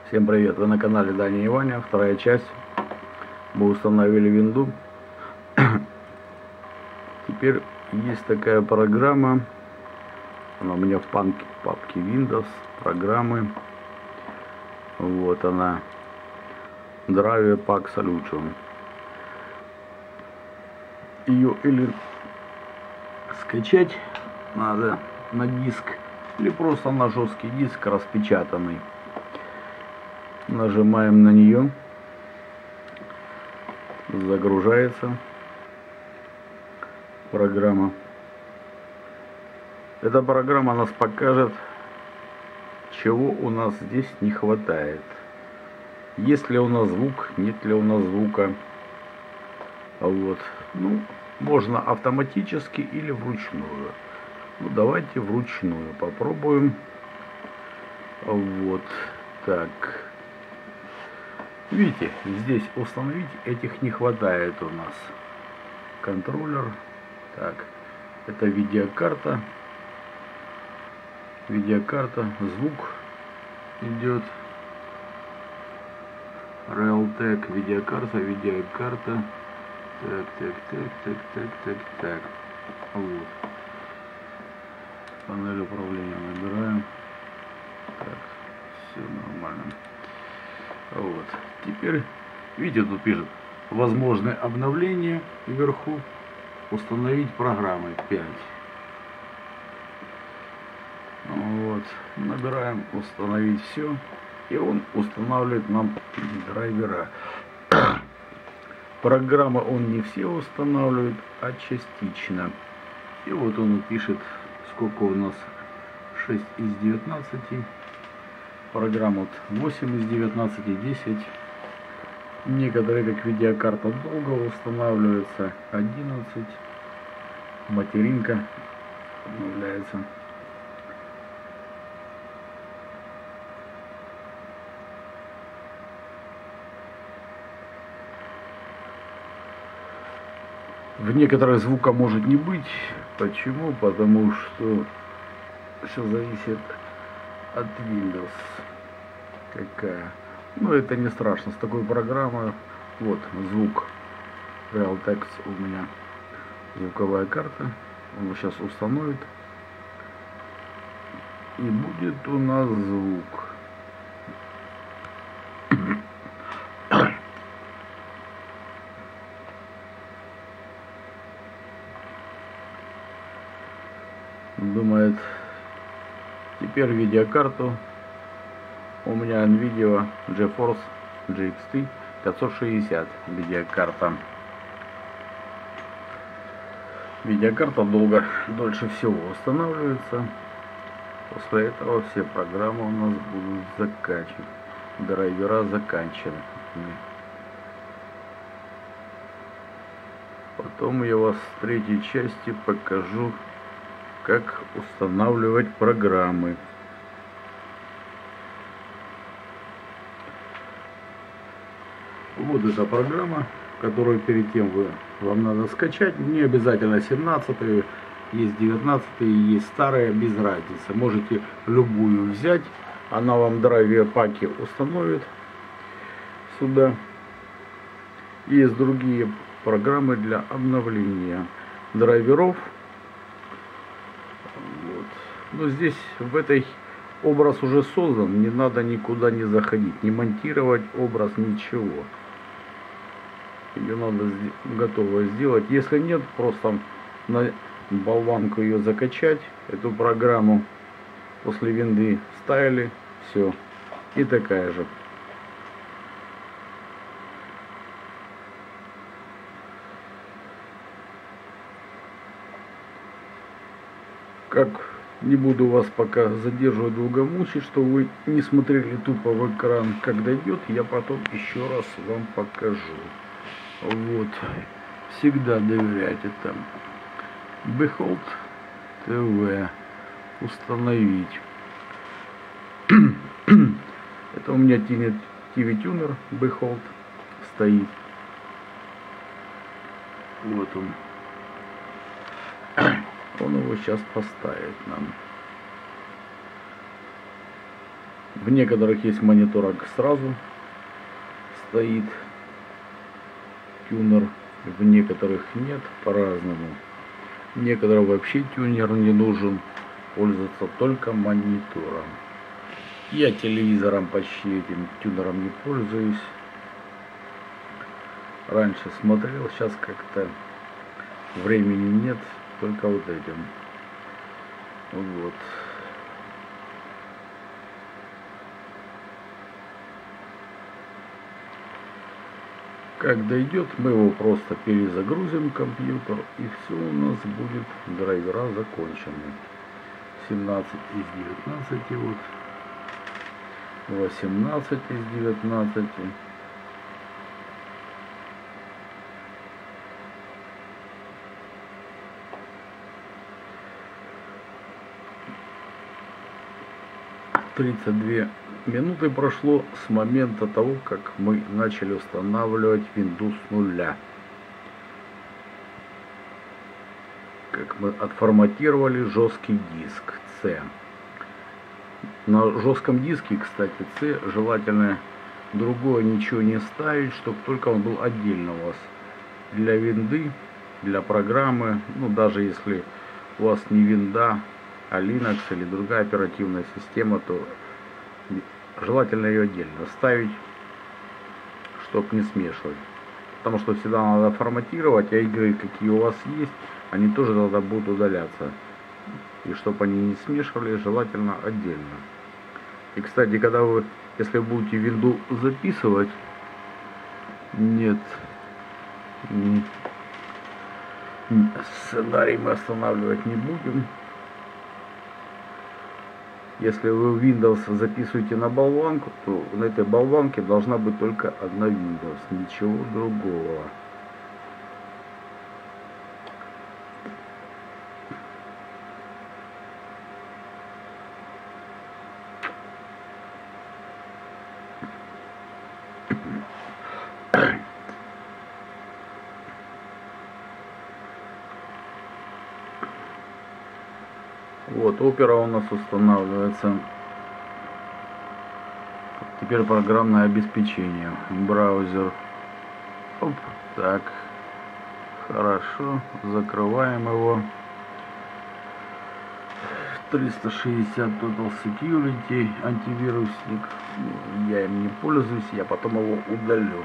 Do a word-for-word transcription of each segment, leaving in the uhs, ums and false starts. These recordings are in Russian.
Всем привет! Вы на канале Даня и Ваня. Вторая часть. Мы установили винду. Теперь есть такая программа. Она у меня в папке, папке Windows. Программы. Вот она. Drive Pack Solution. Ее или скачать надо на диск, или просто на жесткий диск распечатанный. Нажимаем на нее, загружается программа. Эта программа нас покажет, чего у нас здесь не хватает. Есть ли у нас звук, нет ли у нас звука. Вот. Ну, можно автоматически или вручную. Ну, давайте вручную попробуем. Вот. Так. Видите, здесь установить этих не хватает у нас. Контроллер. Так, это видеокарта. Видеокарта, звук идет. Realtek, видеокарта, видеокарта. Так, так, так, так, так, так, так. Вот. Панель управления набираем. Так, все нормально. Вот. Теперь, видите, тут пишет возможное обновление вверху. Установить программы пять. Вот. Набираем установить все. И он устанавливает нам драйвера. Программы он не все устанавливает, а частично. И вот он пишет, сколько у нас шесть из девятнадцати. Программа вот восемь из девятнадцати, десять. Некоторые, как видеокарта, долго устанавливается. одиннадцать. Материнка обновляется. В некоторых звука может не быть. Почему? Потому что все зависит от Windows. Какая. Ну, это не страшно. С такой программой. Вот звук. Realtek у меня звуковая карта. Он сейчас установит. И будет у нас звук. Думает, теперь видеокарту. У меня NVIDIA GeForce джи икс ти пятьсот шестьдесят видеокарта. Видеокарта долго, дольше всего устанавливается. После этого все программы у нас будут закачивать. Драйвера заканчиваны. Потом я вас в третьей части покажу, как устанавливать программы. Вот эта программа, которую перед тем вы, вам надо скачать. Не обязательно семнадцатую, есть девятнадцатую, есть старая, без разницы. Можете любую взять, она вам драйвер паки установит сюда. Есть другие программы для обновления драйверов. Вот. Но здесь в этой образ уже создан, не надо никуда не заходить, не монтировать образ, ничего. Ее надо готово сделать. Если нет, просто на болванку ее закачать, эту программу после винды вставили, все. И такая же. Как не буду вас пока задерживать, долго мучить, что вы не смотрели тупо в экран, как дойдет, я потом еще раз вам покажу. Вот. Всегда доверяйте там. Behold ти ви. Установить. Это у меня ти ви Tuner Behold стоит. Вот он. Он его сейчас поставит нам. В некоторых есть мониторок сразу стоит тюнер, в некоторых нет, по-разному. Некоторым вообще тюнер не нужен, пользоваться только монитором. Я телевизором почти этим тюнером не пользуюсь. Раньше смотрел, сейчас как-то времени нет, только вот этим. Вот. Как дойдет, мы его просто перезагрузим в компьютер, и все у нас будет, драйвера закончены. семнадцать из девятнадцати, вот. восемнадцать из девятнадцати. тридцать две минуты прошло с момента того, как мы начали устанавливать Windows с нуля. Как мы отформатировали жесткий диск C. На жестком диске, кстати, C желательно другое ничего не ставить, чтобы только он был отдельно у вас. Для винды, для программы, ну даже если у вас не винда, а Linux или другая оперативная система, то желательно ее отдельно ставить, чтобы не смешивать. Потому что всегда надо форматировать, а игры, какие у вас есть, они тоже тогда будут удаляться. И чтобы они не смешивали, желательно отдельно. И, кстати, когда вы, если вы будете винду записывать, нет, сценарий мы останавливать не будем. Если вы Windows записываете на болванку, то на этой болванке должна быть только одна Windows, ничего другого. Вот, Opera у нас устанавливается. Теперь программное обеспечение. Браузер. Оп, так. Хорошо. Закрываем его. триста шестьдесят Total Security. Антивирусник. Я им не пользуюсь. Я потом его удалю.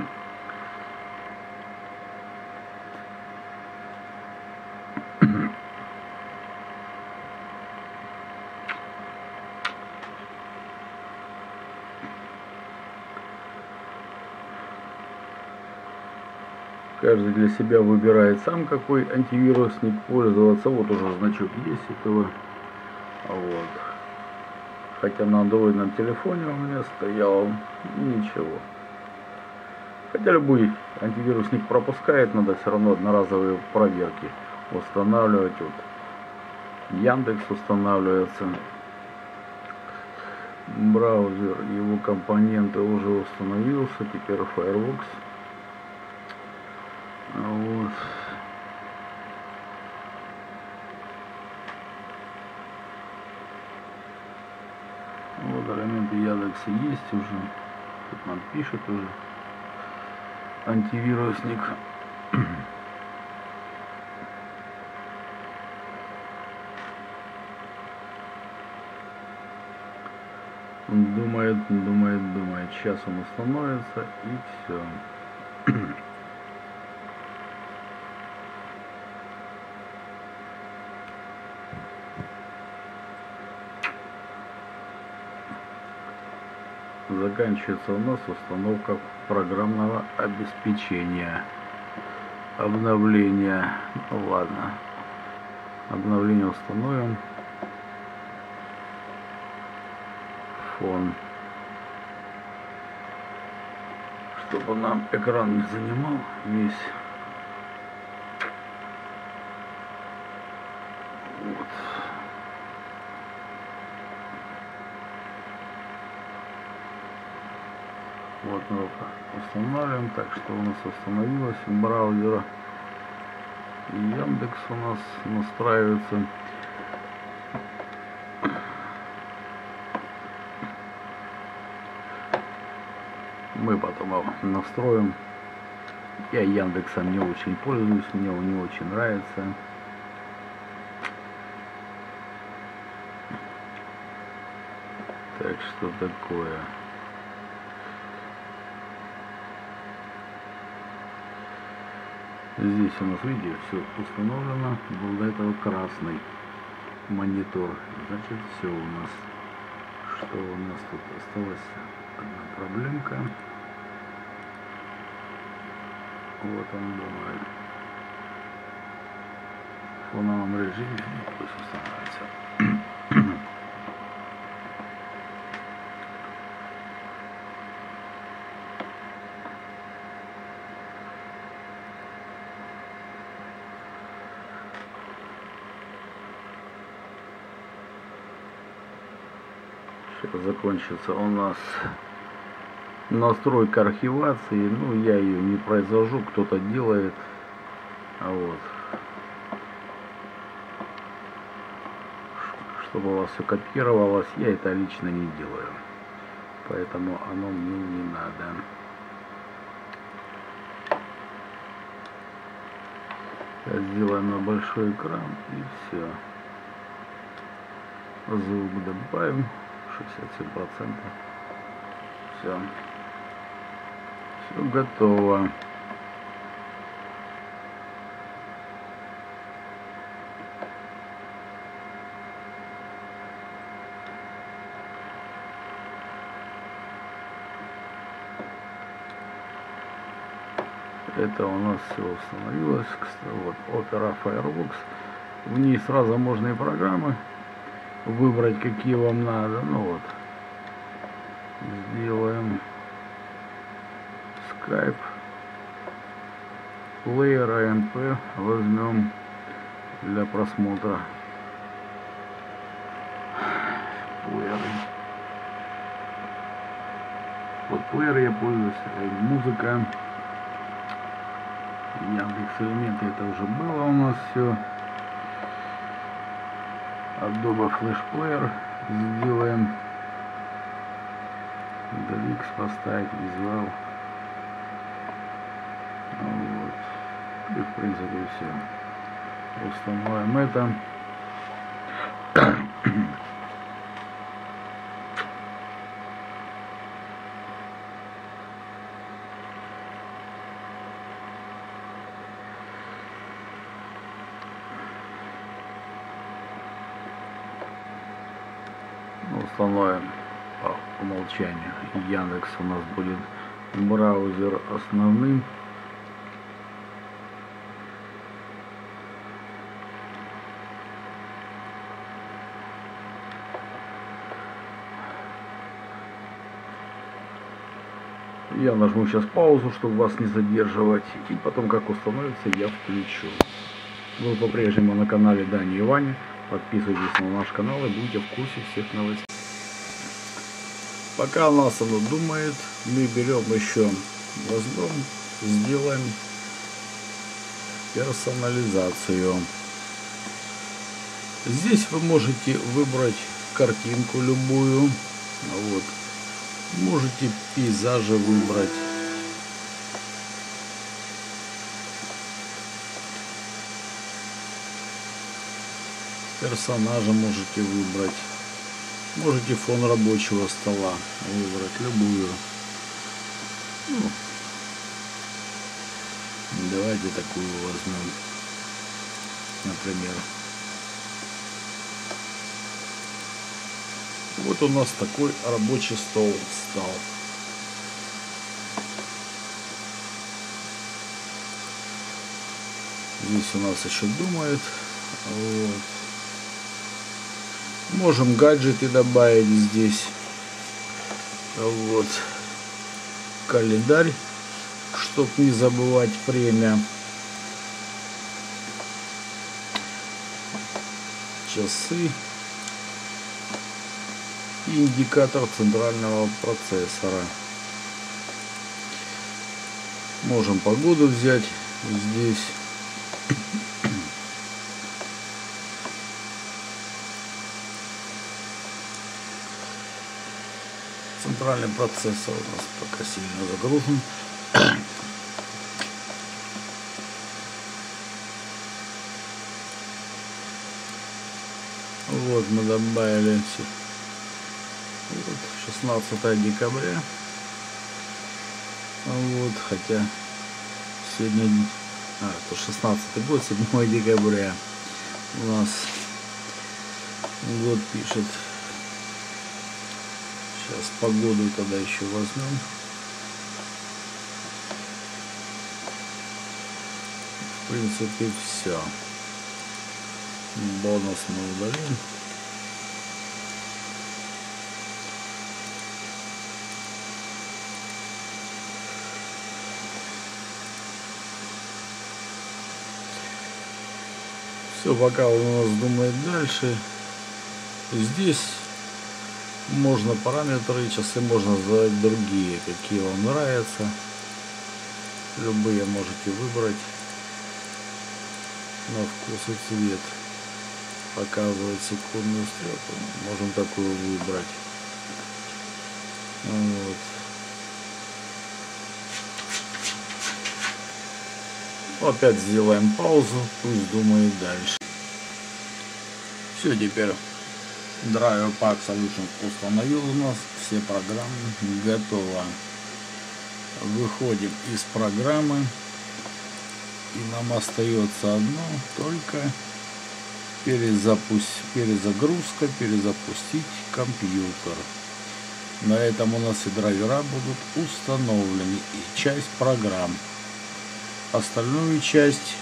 Каждый для себя выбирает сам, какой антивирусник пользоваться. Вот уже значок есть этого. Вот. Хотя на андроидном телефоне у меня стоял ничего. Хотя любой антивирусник пропускает, надо все равно одноразовые проверки устанавливать. Вот. Яндекс устанавливается. Браузер, его компоненты уже установился. Теперь Firefox. Вот. Вот элементы Яндекса есть уже. Тут нам пишет уже антивирусник. Думает, думает, думает. Сейчас он установится и все. Заканчивается у нас установка программного обеспечения. Обновление. Ну ладно. Обновление установим. Фон. Чтобы нам экран не занимал весь. Вот. Вот мы устанавливаем. Так, что у нас установилось браузера. И Яндекс у нас настраивается. Мы потом его настроим. Я Яндексом не очень пользуюсь, мне он не очень нравится. Так что такое. Здесь у нас, видите, все установлено. Был до этого красный монитор. Значит, все у нас. Что у нас тут осталось? Одна проблемка. Вот он думает. В фоновом режиме пусть устанавливается. Сейчас закончится у нас настройка архивации. Ну, я ее не произвожу, кто-то делает. А вот. Чтобы у вас все копировалось, я это лично не делаю. Поэтому оно мне не надо. Сделаем на большой экран и все. Звук добавим. шестьдесят семь процентов. Все. Все готово. Это у нас все установилось. Вот Opera Firefox. В ней сразу можно и программы выбрать, какие вам надо. Ну вот. Сделаем Skype. Player эй эм пи возьмем для просмотра. Плееры. Вот плеер я пользуюсь. Музыка. Яндекс элементы, это уже было у нас все. Adobe Flash Player сделаем. Даликс поставить, визуал. Вот. И в принципе все. Установим это. Установим по умолчанию. Яндекс у нас будет браузер основным. Я нажму сейчас паузу, чтобы вас не задерживать. И потом, как установится, я включу. Вы по-прежнему на канале Дани и Ваня. Подписывайтесь на наш канал и будете в курсе всех новостей. Пока у нас оно думает, мы берем еще, возьмем, сделаем персонализацию. Здесь вы можете выбрать картинку любую. Вот. Можете пейзажи выбрать. Персонажа можете выбрать. Можете фон рабочего стола выбрать любую. Ну, давайте такую возьмем, например. Вот у нас такой рабочий стол стал. Здесь у нас еще думает. Вот. Можем гаджеты добавить здесь. Вот. Календарь, чтоб не забывать время. Часы. И индикатор центрального процессора. Можем погоду взять здесь. центральный процессор у нас пока сильно загружен. Вот мы добавили все. Вот, шестнадцатое декабря. Вот, хотя сегодня, а, это шестнадцатый год, седьмое декабря. У нас год пишет. Сейчас погоду тогда еще возьмем. В принципе, все. Бонус мы удалим. Все, пока он у нас думает дальше. Здесь можно параметры, часы можно задать другие, какие вам нравятся. Любые можете выбрать на вкус и цвет. Показывает секундную стрелку. Можем такую выбрать. Вот. Опять сделаем паузу, пусть думает дальше. Все, теперь Driver Pack Solution установил у нас, все программы готово. Выходим из программы, и нам остается одно, только перезапусть, перезагрузка, перезапустить компьютер. На этом у нас и драйвера будут установлены, и часть программ. Остальную часть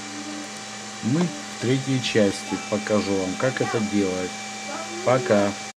мы в третьей части покажу вам, как это делать. Пока.